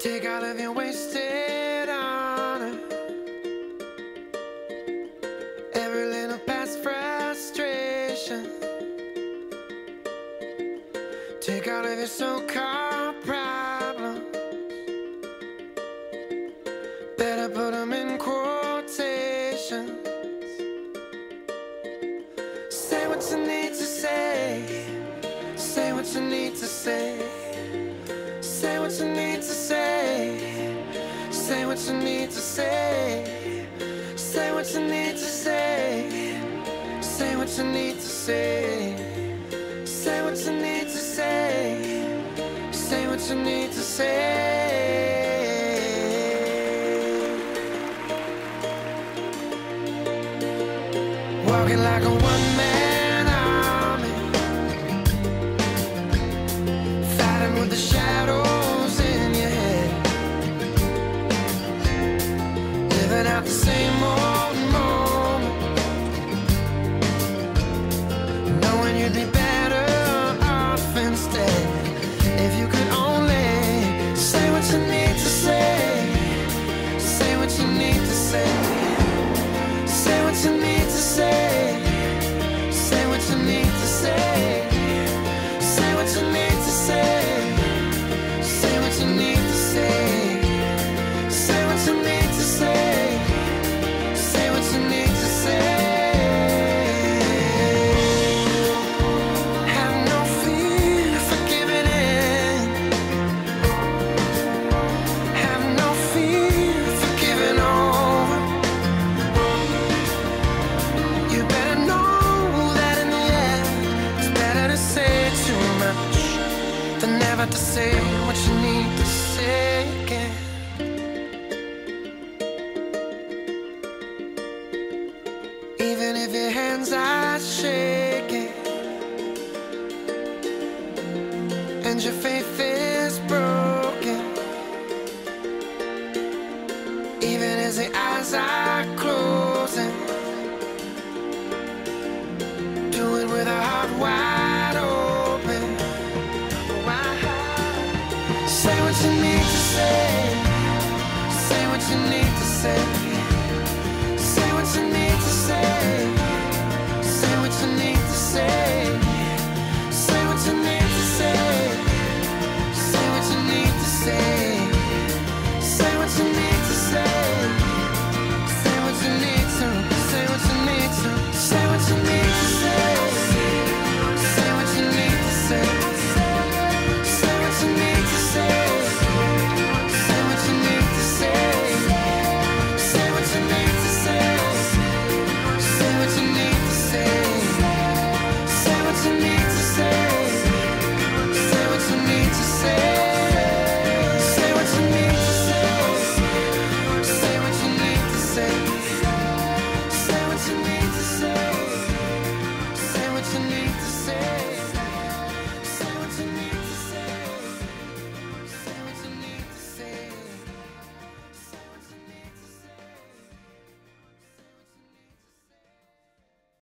Take all of your wasted honor, every little past frustration. Take all of your so-called problems, better put them in quotations. Say what you need to say, say what you need to say. Say what you need to say, say what you need to say. Say what you need to say, say what you need to say. Say what you need to say, say what you need to say. Walking like a one-man army, fighting with the shadows in your head, living out the same old moment, knowing you'd be better off instead if you could only say what you need to say, say what you need to say. Say what you need to say, say what you need to say. Say what you need to say, say what you need to say. Say what you need to say, say what you need to say. Have no fear for giving in, have no fear for giving over. You better know that in the end it's better to say too much than never to say what you need to say again. Even if your hands are shaking and your faith is broken, even as the eyes are